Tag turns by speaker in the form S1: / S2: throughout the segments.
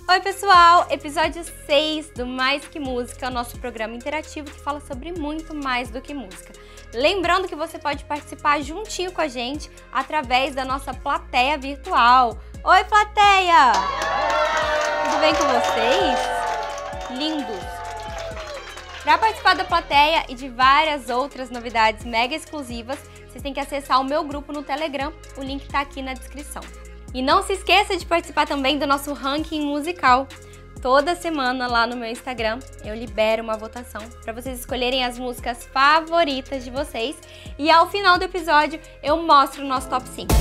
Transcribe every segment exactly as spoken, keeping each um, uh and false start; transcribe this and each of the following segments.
S1: Oi pessoal, episódio seis do Mais Que Música, nosso programa interativo que fala sobre muito mais do que música. Lembrando que você pode participar juntinho com a gente através da nossa plateia virtual. Oi plateia! Tudo bem com vocês? Lindos! Para participar da plateia e de várias outras novidades mega exclusivas, vocês têm que acessar o meu grupo no Telegram, o link está aqui na descrição. E não se esqueça de participar também do nosso ranking musical. Toda semana lá no meu Instagram eu libero uma votação para vocês escolherem as músicas favoritas de vocês. E ao final do episódio eu mostro o nosso top cinco.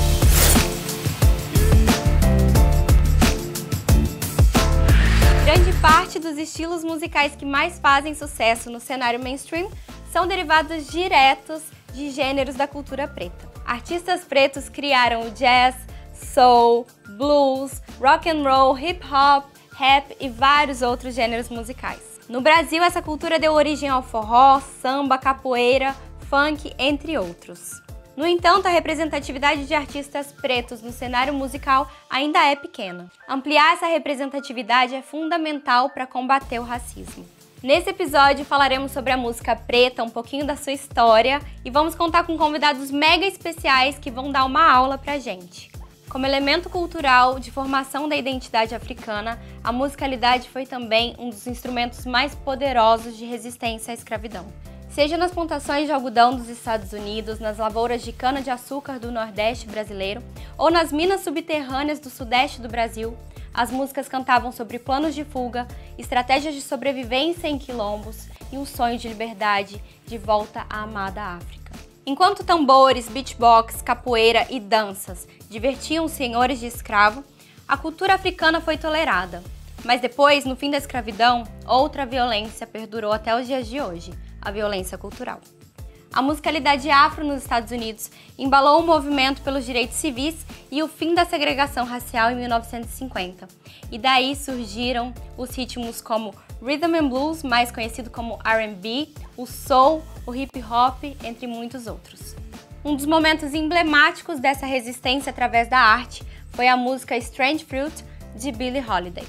S1: Grande parte dos estilos musicais que mais fazem sucesso no cenário mainstream são derivados diretos de gêneros da cultura preta. Artistas pretos criaram o jazz, soul, blues, rock and roll, hip hop, rap e vários outros gêneros musicais. No Brasil, essa cultura deu origem ao forró, samba, capoeira, funk, entre outros. No entanto, a representatividade de artistas pretos no cenário musical ainda é pequena. Ampliar essa representatividade é fundamental para combater o racismo. Nesse episódio falaremos sobre a música preta, um pouquinho da sua história e vamos contar com convidados mega especiais que vão dar uma aula pra gente. Como elemento cultural de formação da identidade africana, a musicalidade foi também um dos instrumentos mais poderosos de resistência à escravidão. Seja nas plantações de algodão dos Estados Unidos, nas lavouras de cana-de-açúcar do Nordeste brasileiro ou nas minas subterrâneas do Sudeste do Brasil, as músicas cantavam sobre planos de fuga, estratégias de sobrevivência em quilombos e um sonho de liberdade de volta à amada África. Enquanto tambores, beatbox, capoeira e danças divertiam os senhores de escravo, a cultura africana foi tolerada. Mas depois, no fim da escravidão, outra violência perdurou até os dias de hoje, a violência cultural. A musicalidade afro nos Estados Unidos embalou o movimento pelos direitos civis e o fim da segregação racial em mil novecentos e cinquenta. E daí surgiram os ritmos como Rhythm and Blues, mais conhecido como R and B, o soul, o hip hop, entre muitos outros. Um dos momentos emblemáticos dessa resistência através da arte foi a música Strange Fruit, de Billie Holiday.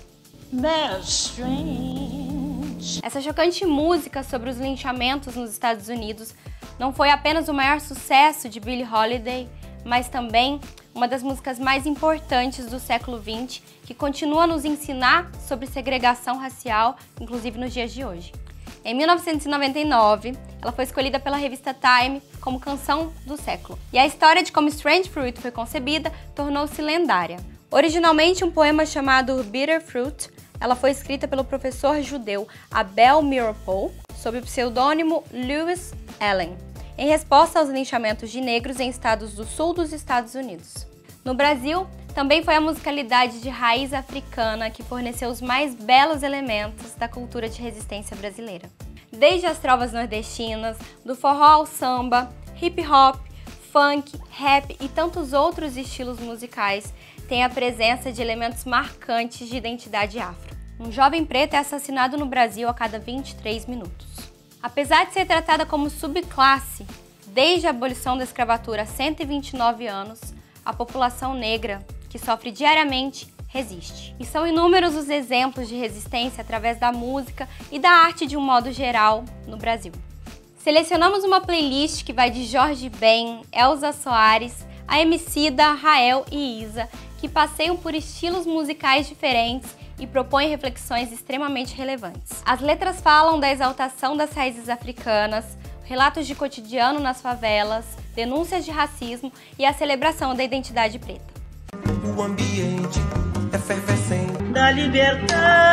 S1: Essa chocante música sobre os linchamentos nos Estados Unidos não foi apenas o maior sucesso de Billie Holiday, mas também uma das músicas mais importantes do século vinte, que continua a nos ensinar sobre segregação racial, inclusive nos dias de hoje. Em mil novecentos e noventa e nove, ela foi escolhida pela revista Time como canção do século. E a história de como Strange Fruit foi concebida tornou-se lendária. Originalmente um poema chamado Bitter Fruit, ela foi escrita pelo professor judeu Abel Meeropol, sob o pseudônimo Lewis Allen, em resposta aos linchamentos de negros em estados do sul dos Estados Unidos. No Brasil, também foi a musicalidade de raiz africana que forneceu os mais belos elementos da cultura de resistência brasileira. Desde as trovas nordestinas, do forró ao samba, hip hop, funk, rap e tantos outros estilos musicais, tem a presença de elementos marcantes de identidade afro. Um jovem preto é assassinado no Brasil a cada vinte e três minutos. Apesar de ser tratada como subclasse, desde a abolição da escravatura há cento e vinte e nove anos, a população negra, que sofre diariamente, resiste. E são inúmeros os exemplos de resistência através da música e da arte de um modo geral no Brasil. Selecionamos uma playlist que vai de Jorge Ben, Elza Soares, a Emicida, Rael e Isa, que passeiam por estilos musicais diferentes e propõem reflexões extremamente relevantes. As letras falam da exaltação das raízes africanas, relatos de cotidiano nas favelas, denúncias de racismo e a celebração da identidade preta.
S2: O ambiente é efervescente
S3: da liberdade.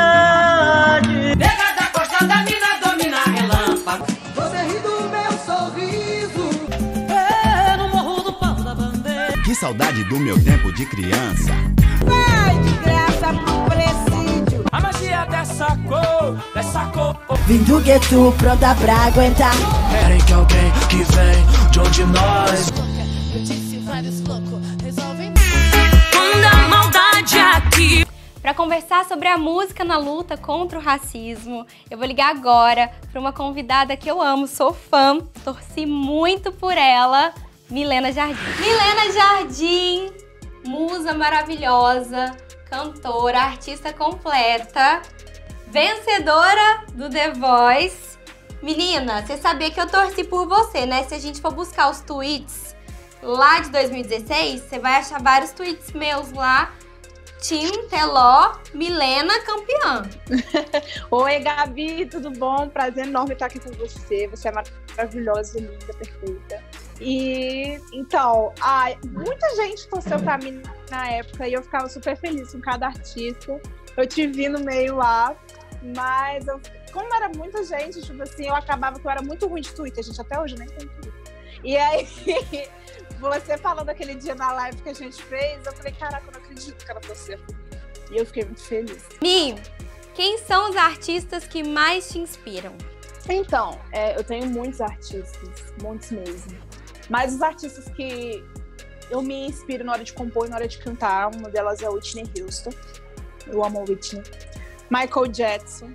S4: Nega da costa da mina domina relâmpago.
S2: Você ri do meu sorriso.
S3: É no morro do pau da bandeira.
S5: Que saudade do meu tempo de criança.
S3: Vai de graça pro presídio.
S4: A magia dessa cor, dessa cor.
S6: Vim do gueto pronta pra aguentar.
S7: Querem que alguém que vem de onde nós.
S3: Eu disse vários loucos, resolvem.
S4: Manda a maldade aqui.
S1: Para conversar sobre a música na luta contra o racismo, eu vou ligar agora para uma convidada que eu amo, sou fã, torci muito por ela, Milena Jardim. Milena Jardim, musa maravilhosa, cantora, artista completa, vencedora do The Voice. Menina, você sabia que eu torci por você, né? Se a gente for buscar os tweets lá de dois mil e dezesseis, você vai achar vários tweets meus lá. Tim, Teló, Milena, campeã.
S8: Oi, Gabi, tudo bom? Prazer enorme estar aqui com você. Você é maravilhosa, linda, perfeita. E, então, ai, muita gente torceu pra mim na época e eu ficava super feliz com cada artista. Eu te vi no meio lá, mas eu, como era muita gente, tipo assim, eu acabava que eu era muito ruim de Twitter, gente, até hoje eu nem tenho Twitter. E aí, você falando aquele dia na live que a gente fez, eu falei, caraca, eu não acredito que ela torceu por mim. E eu fiquei muito feliz.
S1: Mi, quem são os artistas que mais te inspiram?
S8: Então, é, eu tenho muitos artistas, muitos mesmo. Mas os artistas que eu me inspiro na hora de compor e na hora de cantar, uma delas é a Whitney Houston. Eu amo a Whitney. Michael Jackson.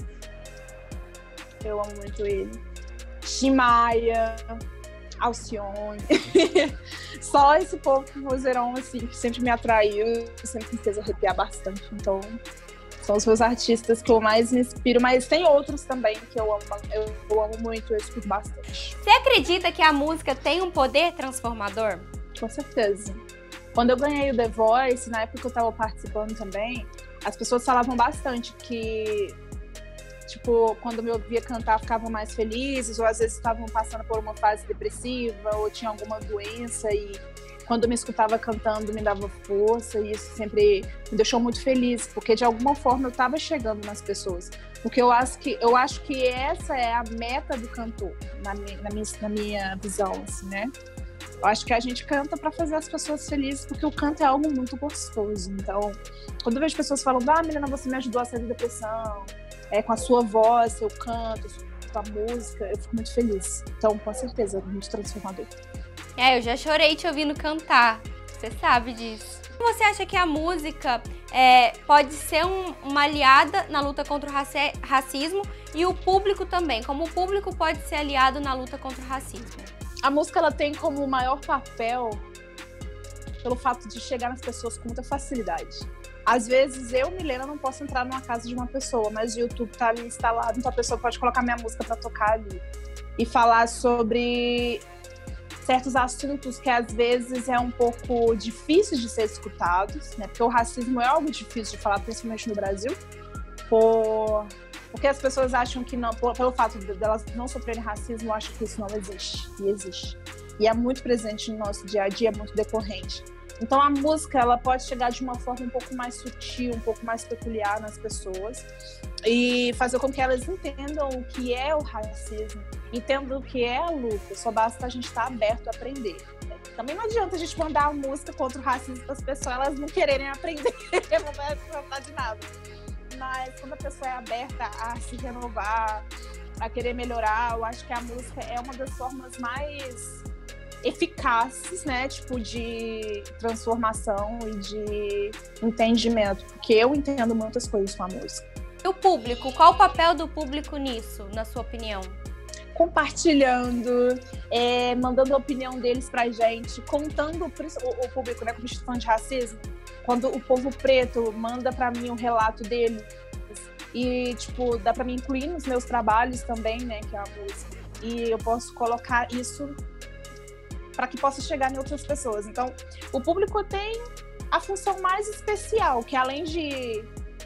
S8: Eu amo muito ele. Tim Maia, Alcione. Só esse povo que vozeirão, assim, que sempre me atraiu, sempre me fez arrepiar bastante. Então, são os meus artistas que eu mais me inspiro, mas tem outros também que eu amo, eu, eu amo muito, eu escuto bastante.
S1: Você acredita que a música tem um poder transformador?
S8: Com certeza. Quando eu ganhei o The Voice, na época que eu tava participando também, as pessoas falavam bastante que, tipo, quando me ouvia cantar, ficavam mais felizes, ou às vezes estavam passando por uma fase depressiva, ou tinha alguma doença, e quando me escutava cantando, me dava força, e isso sempre me deixou muito feliz, porque de alguma forma eu estava chegando nas pessoas. Porque eu acho que, eu acho que essa é a meta do cantor, na minha, na minha, na minha visão, assim, né? Eu acho que a gente canta para fazer as pessoas felizes, porque o canto é algo muito gostoso. Então, quando eu vejo pessoas falando, ah, menina, você me ajudou a sair da depressão, é, com a sua voz, seu canto, sua música, eu fico muito feliz. Então, com certeza, é muito transformador.
S1: É, eu já chorei te ouvindo cantar, você sabe disso. Você acha que a música é, pode ser um, uma aliada na luta contra o raci- racismo e o público também? Como o público pode ser aliado na luta contra o racismo?
S8: A música, ela tem como maior papel pelo fato de chegar nas pessoas com muita facilidade. Às vezes, eu, Milena, não posso entrar numa casa de uma pessoa, mas o YouTube tá ali instalado, então a pessoa pode colocar minha música para tocar ali e falar sobre certos assuntos que às vezes é um pouco difícil de ser escutados, né? Porque o racismo é algo difícil de falar, principalmente no Brasil, por... porque as pessoas acham que não, por, pelo fato de delas não sofrerem racismo, acham que isso não existe, e existe. E é muito presente no nosso dia a dia, é muito decorrente. Então a música, ela pode chegar de uma forma um pouco mais sutil, um pouco mais peculiar nas pessoas e fazer com que elas entendam o que é o racismo, entendam o que é a luta, só basta a gente estar aberto a aprender. Também não adianta a gente mandar a música contra o racismo para as pessoas, elas não quererem aprender, não vai adiantar de nada. Mas quando a pessoa é aberta a se renovar, a querer melhorar, eu acho que a música é uma das formas mais eficazes, né, tipo, de transformação e de entendimento, porque eu entendo muitas coisas com a música.
S1: E o público, qual o papel do público nisso, na sua opinião?
S8: Compartilhando, é, mandando a opinião deles pra gente, contando o, o público, né, como a gente tá falando de racismo, quando o povo preto manda pra mim um relato deles e, tipo, dá pra mim incluir nos meus trabalhos também, né, que é a música, e eu posso colocar isso para que possa chegar em outras pessoas. Então, o público tem a função mais especial, que além de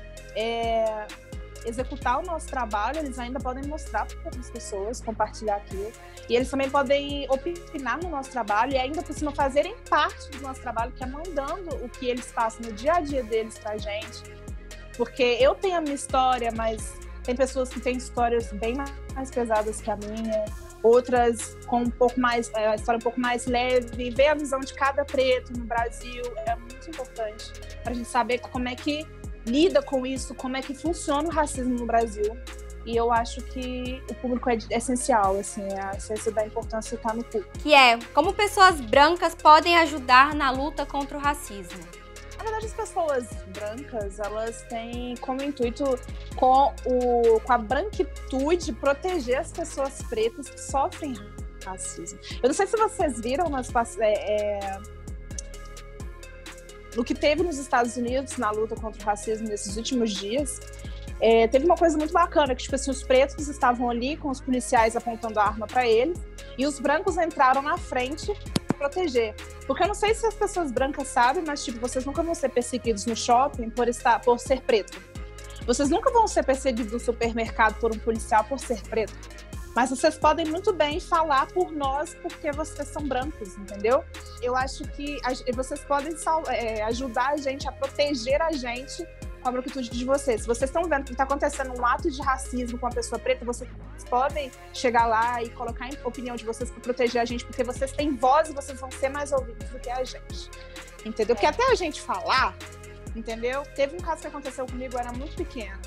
S8: é, executar o nosso trabalho, eles ainda podem mostrar para outras pessoas, compartilhar aquilo. E eles também podem opinar no nosso trabalho e ainda por cima fazerem parte do nosso trabalho, que é mandando o que eles passam no dia a dia deles pra gente. Porque eu tenho a minha história, mas tem pessoas que têm histórias bem mais pesadas que a minha, outras com um pouco mais, é, a história um pouco mais leve, ver a visão de cada preto no Brasil é muito importante para a gente saber como é que lida com isso, como é que funciona o racismo no Brasil. E eu acho que o público é essencial, assim, a essência da importância está no público.
S1: Que é, como pessoas brancas podem ajudar na luta contra o racismo?
S8: Na verdade, as pessoas brancas, elas têm como intuito, com, o, com a branquitude, proteger as pessoas pretas que sofrem racismo. Eu não sei se vocês viram, mas é, é, no que teve nos Estados Unidos, na luta contra o racismo nesses últimos dias, é, teve uma coisa muito bacana, que tipo assim, os pretos estavam ali com os policiais apontando a arma para eles, e os brancos entraram na frente para proteger. Porque eu não sei se as pessoas brancas sabem, mas tipo, vocês nunca vão ser perseguidos no shopping por, estar, por ser preto. Vocês nunca vão ser perseguidos no supermercado por um policial por ser preto. Mas vocês podem muito bem falar por nós porque vocês são brancos, entendeu? Eu acho que a, vocês podem é, ajudar a gente a proteger a gente com a branquitude de vocês. Se vocês estão vendo que está acontecendo um ato de racismo com uma pessoa preta, vocês podem chegar lá e colocar a opinião de vocês para proteger a gente, porque vocês têm voz e vocês vão ser mais ouvidos do que a gente. Entendeu? Porque até a gente falar, entendeu? Teve um caso que aconteceu comigo, eu era muito pequena.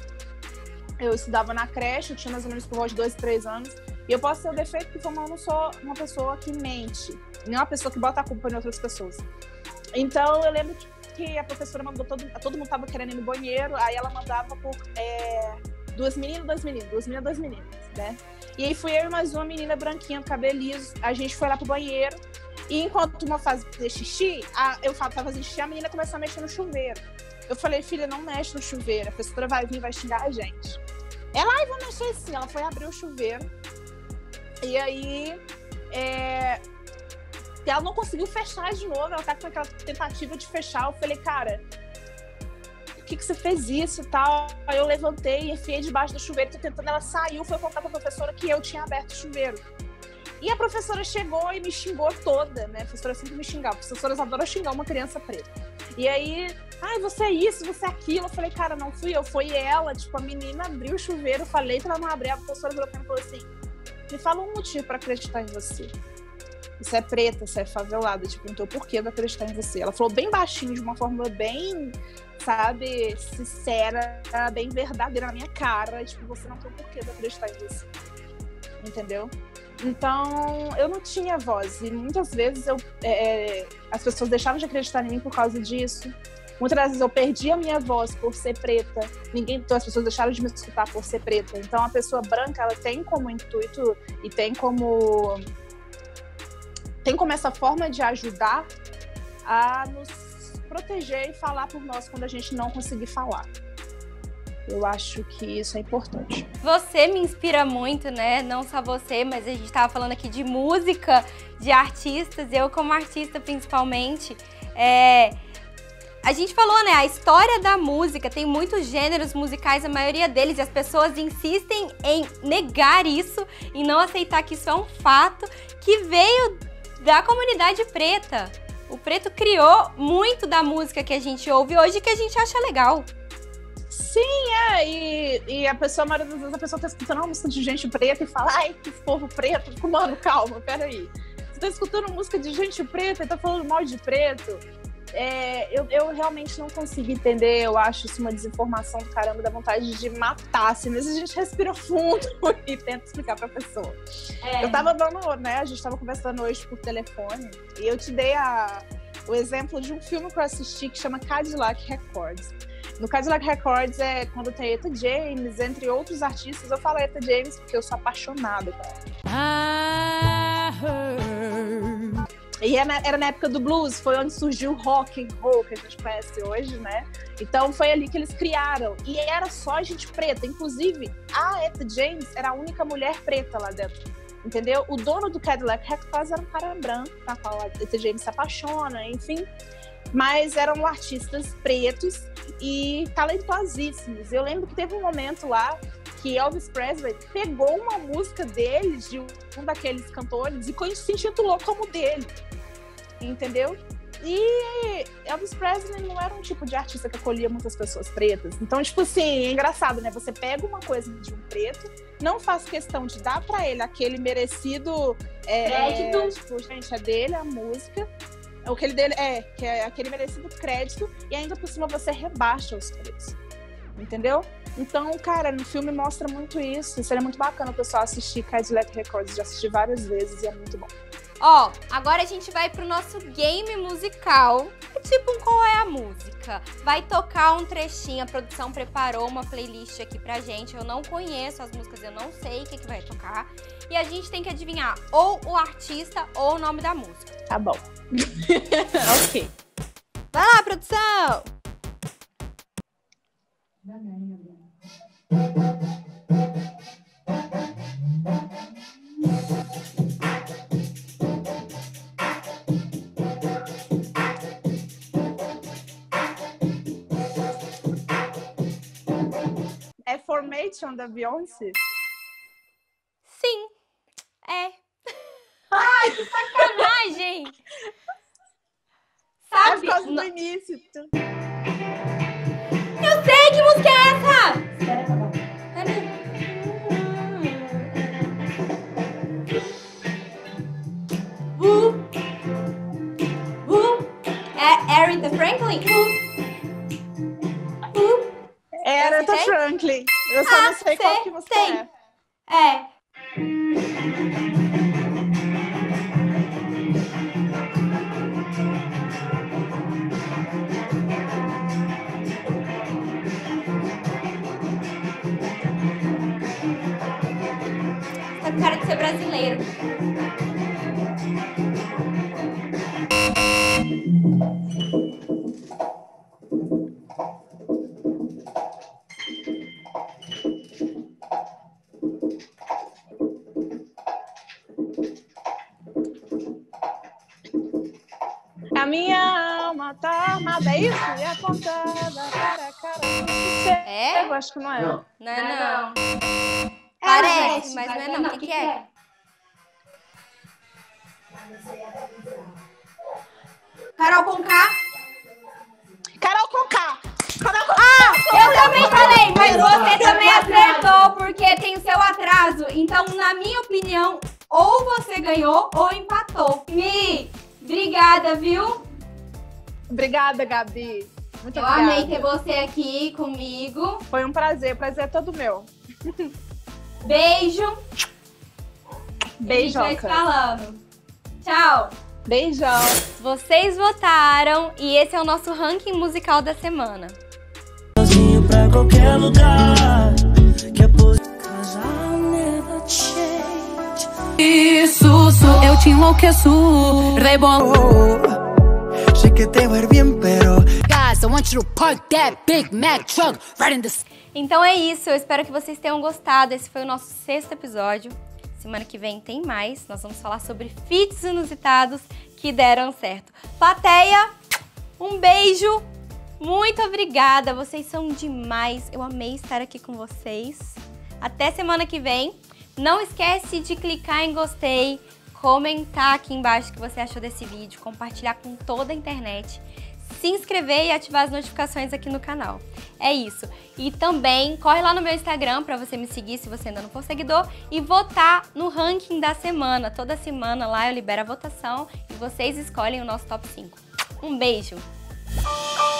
S8: Eu estudava na creche, eu tinha mais ou menos por volta de dois, três anos, e eu posso ter o defeito que como eu não sou uma pessoa que mente, nem uma pessoa que bota a culpa em outras pessoas. Então, eu lembro que a professora mandou, todo, todo mundo estava querendo ir no banheiro, aí ela mandava por é, duas meninas, dois meninos, duas meninas, dois meninos, né? E aí fui eu e mais uma menina branquinha, cabelo liso, a gente foi lá pro banheiro, e enquanto uma fazia xixi, a, eu tava fazendo xixi, a menina começou a mexer no chuveiro. Eu falei, filha, não mexe no chuveiro, a professora vai vir e vai xingar a gente. Ela, ai, vou mexer sim. Ela foi abrir o chuveiro. E aí, é... ela não conseguiu fechar de novo. Ela tá com aquela tentativa de fechar. Eu falei, cara, por que que você fez isso e tal? Aí eu levantei e enfiei debaixo do chuveiro. Tô tentando, ela saiu, foi contar pra professora que eu tinha aberto o chuveiro. E a professora chegou e me xingou toda, né? A professora sempre me xingava. As professoras adoram xingar uma criança preta. E aí, ai, você é isso, você é aquilo. Eu falei, cara, não fui eu, foi ela. Tipo, a menina abriu o chuveiro, eu falei pra ela não abrir. A professora virou pra mim e falou assim, me fala um motivo pra acreditar em você. Você é preta, você é favelada. Tipo, então por que eu vou acreditar em você? Ela falou bem baixinho, de uma forma bem, sabe, sincera, bem verdadeira na minha cara. Tipo, você não tem por que eu acreditar em você. Entendeu? Então, eu não tinha voz. E muitas vezes eu, é, as pessoas deixaram de acreditar em mim por causa disso. Muitas vezes eu perdi a minha voz por ser preta. Ninguém, então as pessoas deixaram de me escutar por ser preta. Então, a pessoa branca, ela tem como intuito e tem como... Tem como essa forma de ajudar a nos proteger e falar por nós quando a gente não conseguir falar. Eu acho que isso é importante.
S1: Você me inspira muito, né? Não só você, mas a gente tava falando aqui de música, de artistas, eu como artista principalmente. É... A gente falou, né? A história da música, tem muitos gêneros musicais, a maioria deles, e as pessoas insistem em negar isso e não aceitar que isso é um fato que veio da comunidade preta. O preto criou muito da música que a gente ouve hoje que a gente acha legal.
S8: Sim, é, e, e a pessoa, a maioria das vezes, a pessoa tá escutando uma música de gente preta e fala, ai, que povo preto. Fico, mano, calma, peraí. Você tá escutando música de gente preta e tá falando mal de preto? É, eu, eu realmente não consigo entender, eu acho isso uma desinformação do caramba, dá vontade de matar, assim, mas a gente respira fundo e tenta explicar pra pessoa. É. Eu tava dando, né, a gente tava conversando hoje por telefone e eu te dei a, o exemplo de um filme que eu assisti que chama Cadillac Records. No Cadillac Records é quando tem Etta James, entre outros artistas. Eu falo Etta James porque eu sou apaixonada por ela. E era na época do blues, foi onde surgiu o rock and roll que a gente conhece hoje, né? Então foi ali que eles criaram. E era só gente preta. Inclusive, a Etta James era a única mulher preta lá dentro. Entendeu? O dono do Cadillac Records era um cara branco, na qual a Etta James se apaixona, enfim. Mas eram artistas pretos e talentosíssimos. Eu lembro que teve um momento lá que Elvis Presley pegou uma música deles, de um daqueles cantores, e se intitulou como dele, entendeu? E Elvis Presley não era um tipo de artista que acolhia muitas pessoas pretas. Então, tipo assim, é engraçado, né? Você pega uma coisa de um preto, não faz questão de dar pra ele aquele merecido é, crédito, tipo, gente, é dele a música, o que ele dele é, que é aquele merecido crédito, e ainda por cima você rebaixa os preços, entendeu? Então, cara, no filme mostra muito isso. Seria muito bacana o pessoal assistir Cadillac Records. Já assisti várias vezes e é muito bom.
S1: Ó, agora a gente vai pro nosso game musical. É tipo um Qual é a Música? Vai tocar um trechinho, a produção preparou uma playlist aqui pra gente. Eu não conheço as músicas, eu não sei o que, que vai tocar. E a gente tem que adivinhar ou o artista ou o nome da música.
S8: Tá bom. Ok.
S1: Vai lá, produção!
S8: É Formation da Beyoncé?
S1: Sim, é. Ai, que sacanagem!
S8: É
S1: Sabe?
S8: por causa do
S1: No-
S8: início.
S1: Eu sei que música é essa! Peraí. Uh, uh, é Aretha Franklin? Uh, uh.
S8: É Aretha
S1: Sei?
S8: Franklin. Eu só
S1: Ah,
S8: não sei qual
S1: sei,
S8: que música
S1: sei.
S8: é.
S1: É. Tá com cara de ser brasileiro.
S8: A minha alma tá armada, é isso? E apontada para a cara.
S1: É?
S8: Eu acho que não é.
S1: Não, não.
S8: É,
S1: Parece,
S8: gente,
S1: mas não é não. O que, que é? Carol Conká?
S8: Carol Conká. Carol Conká.
S1: Ah, eu também falei, mas você também acertou, porque tem o seu atraso. Então, na minha opinião, ou você ganhou ou empatou. Mi, obrigada, viu?
S8: Obrigada, Gabi. Muito
S1: Eu
S8: obrigada.
S1: amei ter você aqui comigo.
S8: Foi um prazer, o prazer é todo meu.
S1: Beijo.
S8: Beijoca.
S1: A gente vai se falando. Tchau.
S8: Beijão.
S1: Vocês votaram e esse é o nosso ranking musical da semana.
S7: Sozinho pra qualquer lugar. Que é por...
S4: Isso, sou eu te enlouqueço. Rebolou.
S2: Sé que te va a ir bien, pero
S4: Guys, I want you to park that Big Mac truck right in the...
S1: Então é isso, eu espero que vocês tenham gostado. Esse foi o nosso sexto episódio. Semana que vem tem mais. Nós vamos falar sobre feats inusitados que deram certo. Plateia, um beijo. Muito obrigada. Vocês são demais. Eu amei estar aqui com vocês. Até semana que vem. Não esquece de clicar em gostei, comentar aqui embaixo o que você achou desse vídeo, compartilhar com toda a internet, se inscrever e ativar as notificações aqui no canal. É isso. E também corre lá no meu Instagram para você me seguir se você ainda não for seguidor e votar no ranking da semana. Toda semana lá eu libero a votação e vocês escolhem o nosso top cinco. Um beijo!